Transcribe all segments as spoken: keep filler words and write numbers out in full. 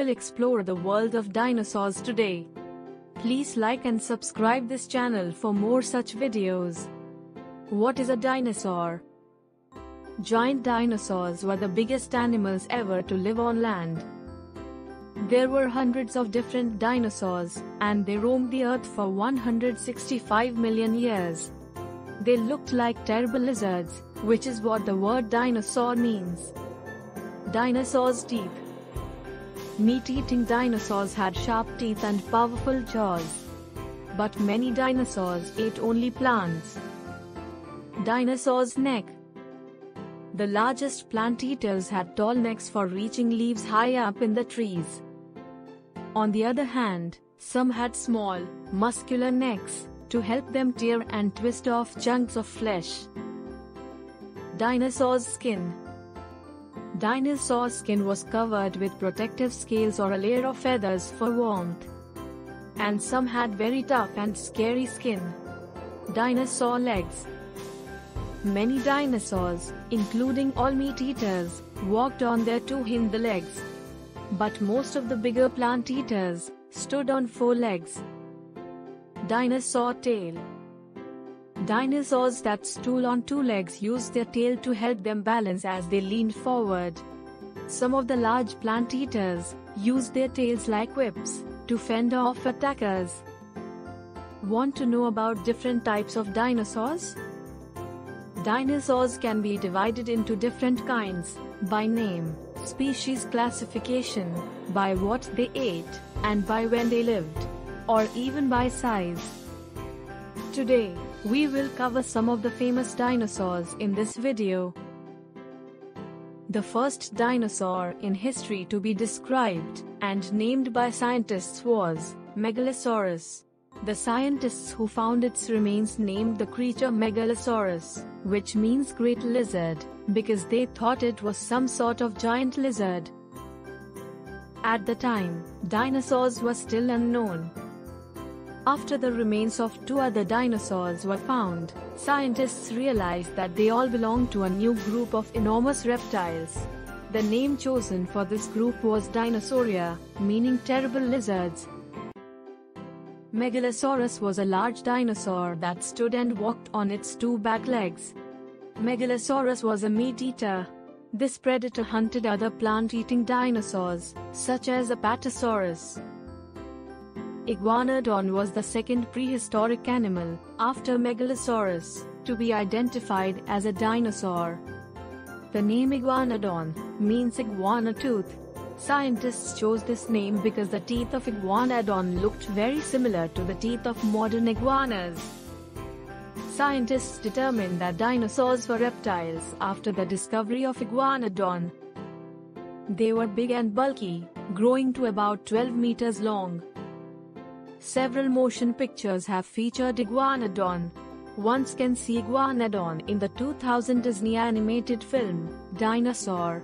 will explore the world of dinosaurs today. Please like and subscribe this channel for more such videos. What is a dinosaur? Giant dinosaurs were the biggest animals ever to live on land. There were hundreds of different dinosaurs, and they roamed the earth for one hundred sixty-five million years. They looked like terrible lizards, which is what the word dinosaur means. Dinosaurs' teeth. Meat-eating dinosaurs had sharp teeth and powerful jaws. But many dinosaurs ate only plants. Dinosaurs' neck. The largest plant eaters had tall necks for reaching leaves high up in the trees. On the other hand, some had small, muscular necks to help them tear and twist off chunks of flesh. Dinosaurs' skin. Dinosaur skin was covered with protective scales or a layer of feathers for warmth. And some had very tough and scary skin. Dinosaur legs. Many dinosaurs, including all meat-eaters, walked on their two hind legs. But most of the bigger plant-eaters stood on four legs. Dinosaur tail. Dinosaurs that stood on two legs used their tail to help them balance as they leaned forward. Some of the large plant-eaters used their tails like whips to fend off attackers. Want to know about different types of dinosaurs? Dinosaurs can be divided into different kinds, by name, species classification, by what they ate, and by when they lived, or even by size. Today, we will cover some of the famous dinosaurs in this video. The first dinosaur in history to be described and named by scientists was Megalosaurus. The scientists who found its remains named the creature Megalosaurus, which means great lizard, because they thought it was some sort of giant lizard. At the time, dinosaurs were still unknown. After the remains of two other dinosaurs were found, scientists realized that they all belonged to a new group of enormous reptiles. The name chosen for this group was Dinosauria, meaning terrible lizards. Megalosaurus was a large dinosaur that stood and walked on its two back legs. Megalosaurus was a meat-eater. This predator hunted other plant-eating dinosaurs, such as Apatosaurus. Iguanodon was the second prehistoric animal, after Megalosaurus, to be identified as a dinosaur. The name Iguanodon means iguana tooth. Scientists chose this name because the teeth of Iguanodon looked very similar to the teeth of modern iguanas. Scientists determined that dinosaurs were reptiles after the discovery of Iguanodon. They were big and bulky, growing to about twelve meters long. Several motion pictures have featured Iguanodon. One can see Iguanodon in the two thousand Disney animated film, Dinosaur.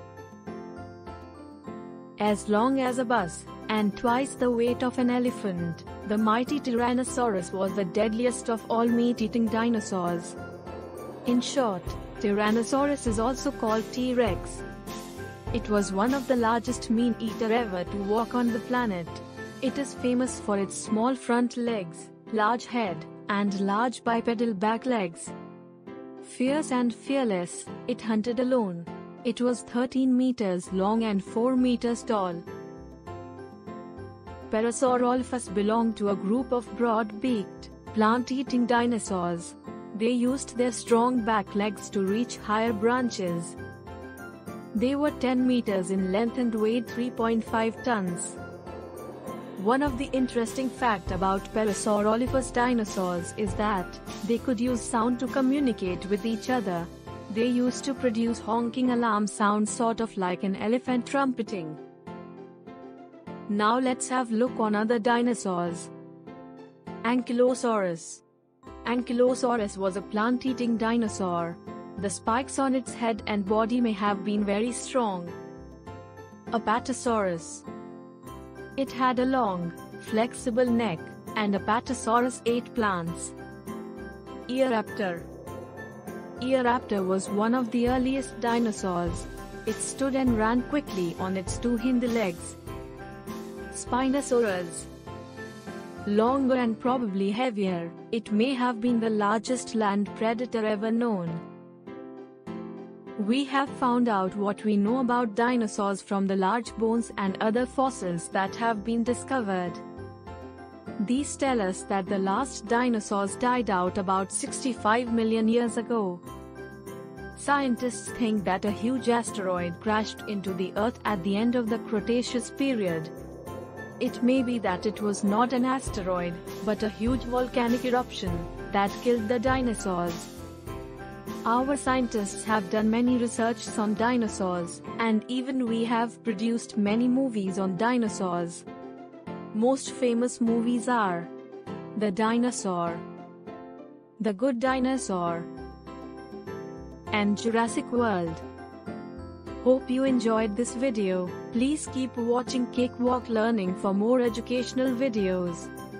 As long as a bus, and twice the weight of an elephant, the mighty Tyrannosaurus was the deadliest of all meat-eating dinosaurs. In short, Tyrannosaurus is also called T-Rex. It was one of the largest meat-eater ever to walk on the planet. It is famous for its small front legs, large head, and large bipedal back legs. Fierce and fearless, it hunted alone. It was thirteen meters long and four meters tall. Parasaurolophus belonged to a group of broad-beaked, plant-eating dinosaurs. They used their strong back legs to reach higher branches. They were ten meters in length and weighed three point five tons. One of the interesting facts about Parasaurolophus dinosaurs is that they could use sound to communicate with each other. They used to produce honking alarm sounds sort of like an elephant trumpeting. Now let's have a look on other dinosaurs. Ankylosaurus. Ankylosaurus was a plant-eating dinosaur. The spikes on its head and body may have been very strong. Apatosaurus. It had a long, flexible neck, and Apatosaurus ate plants. Earaptor. Earaptor was one of the earliest dinosaurs. It stood and ran quickly on its two hind legs. Spinosaurus. Longer and probably heavier, it may have been the largest land predator ever known. We have found out what we know about dinosaurs from the large bones and other fossils that have been discovered. These tell us that the last dinosaurs died out about sixty-five million years ago. Scientists think that a huge asteroid crashed into the Earth at the end of the Cretaceous period. It may be that it was not an asteroid, but a huge volcanic eruption that killed the dinosaurs. Our scientists have done many researches on dinosaurs, and even we have produced many movies on dinosaurs. Most famous movies are The Dinosaur, The Good Dinosaur, and Jurassic World. Hope you enjoyed this video. Please keep watching Cakewalk Learning for more educational videos.